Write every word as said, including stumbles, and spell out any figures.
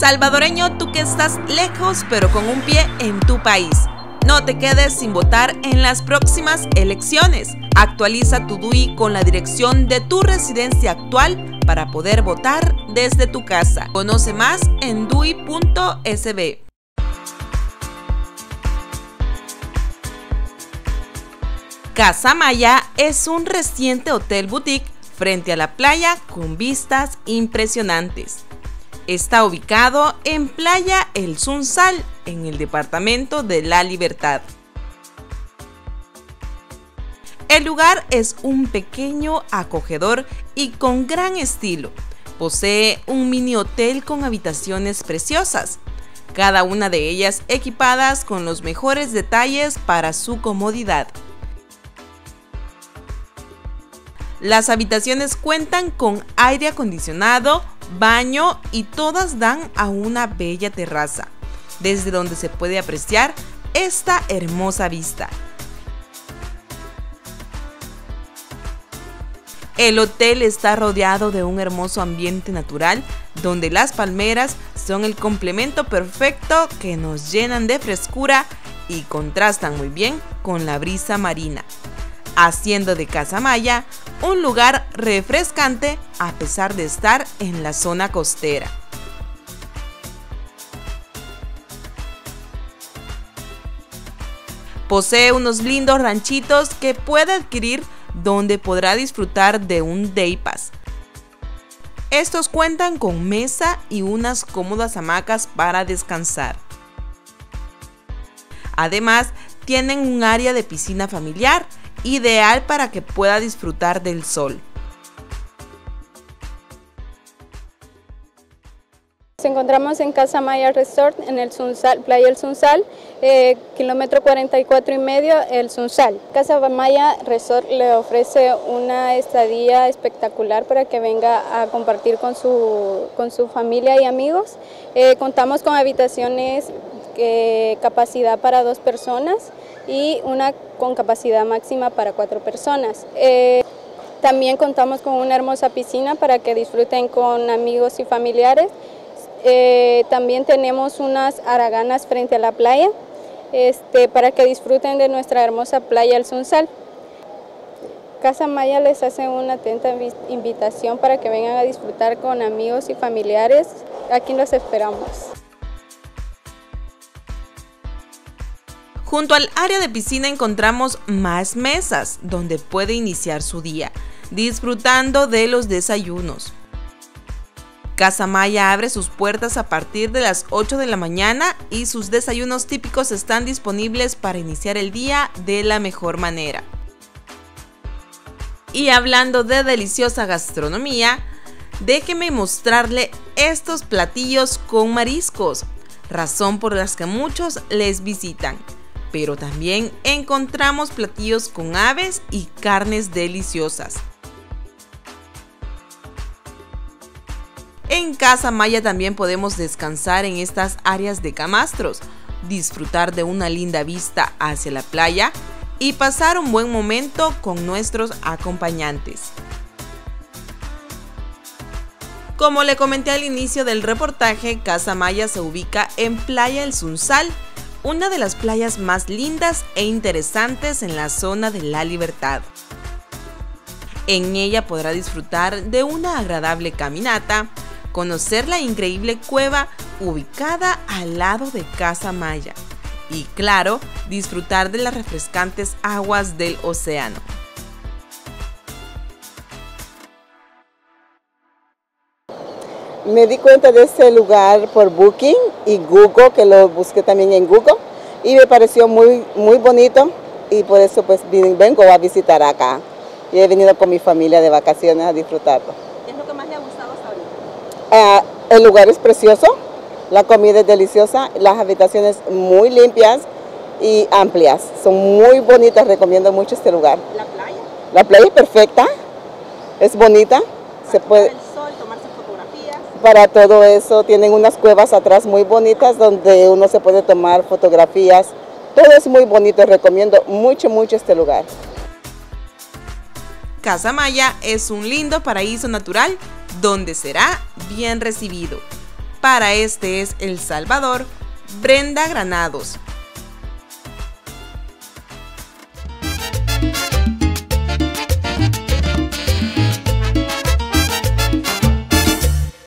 Salvadoreño, tú que estás lejos pero con un pie en tu país. No te quedes sin votar en las próximas elecciones. Actualiza tu D U I con la dirección de tu residencia actual para poder votar desde tu casa. Conoce más en D U I punto S B. Casa Maya es un reciente hotel boutique frente a la playa con vistas impresionantes. Está ubicado en Playa El Sunsal, en el departamento de La Libertad. El lugar es un pequeño, acogedor y con gran estilo. Posee un mini hotel con habitaciones preciosas, cada una de ellas equipadas con los mejores detalles para su comodidad. Las habitaciones cuentan con aire acondicionado, baño y todas dan a una bella terraza, desde donde se puede apreciar esta hermosa vista. El hotel está rodeado de un hermoso ambiente natural, donde las palmeras son el complemento perfecto que nos llenan de frescura y contrastan muy bien con la brisa marina, haciendo de Casa Maya un lugar refrescante a pesar de estar en la zona costera. Posee unos lindos ranchitos que puede adquirir, donde podrá disfrutar de un day pass. Estos cuentan con mesa y unas cómodas hamacas para descansar. Además, tienen un área de piscina familiar, ideal para que pueda disfrutar del sol. Nos encontramos en Casa Maya Resort, en el Sunsal, Playa El Sunsal, eh, kilómetro cuarenta y cuatro y medio, El Sunsal. Casa Maya Resort le ofrece una estadía espectacular para que venga a compartir con su, con su familia y amigos. Eh, contamos con habitaciones, eh, capacidad para dos personas y una con capacidad máxima para cuatro personas. Eh, también contamos con una hermosa piscina para que disfruten con amigos y familiares. Eh, también tenemos unas haraganas frente a la playa, este, para que disfruten de nuestra hermosa playa El Sunsal. Casa Maya les hace una atenta invitación para que vengan a disfrutar con amigos y familiares. Aquí los esperamos. Junto al área de piscina encontramos más mesas donde puede iniciar su día, disfrutando de los desayunos. Casa Maya abre sus puertas a partir de las ocho de la mañana y sus desayunos típicos están disponibles para iniciar el día de la mejor manera. Y hablando de deliciosa gastronomía, déjeme mostrarle estos platillos con mariscos, razón por las que muchos les visitan. Pero también encontramos platillos con aves y carnes deliciosas. En Casa Maya también podemos descansar en estas áreas de camastros, disfrutar de una linda vista hacia la playa y pasar un buen momento con nuestros acompañantes. Como le comenté al inicio del reportaje, Casa Maya se ubica en Playa El Sunsal, una de las playas más lindas e interesantes en la zona de La Libertad. En ella podrá disfrutar de una agradable caminata, conocer la increíble cueva ubicada al lado de Casa Maya y, claro, disfrutar de las refrescantes aguas del océano. Me di cuenta de este lugar por Booking y Google, que lo busqué también en Google, y me pareció muy, muy bonito, y por eso pues vengo a visitar acá. Y he venido con mi familia de vacaciones a disfrutarlo. ¿Qué es lo que más le ha gustado hasta ahorita? Uh, el lugar es precioso, la comida es deliciosa, las habitaciones muy limpias y amplias. Son muy bonitas, recomiendo mucho este lugar. ¿La playa? La playa es perfecta, es bonita. Se puede... Para todo eso, tienen unas cuevas atrás muy bonitas donde uno se puede tomar fotografías. Todo es muy bonito, recomiendo mucho, mucho este lugar. Casa Maya es un lindo paraíso natural donde será bien recibido. Para Este Es El Salvador, Brenda Granados.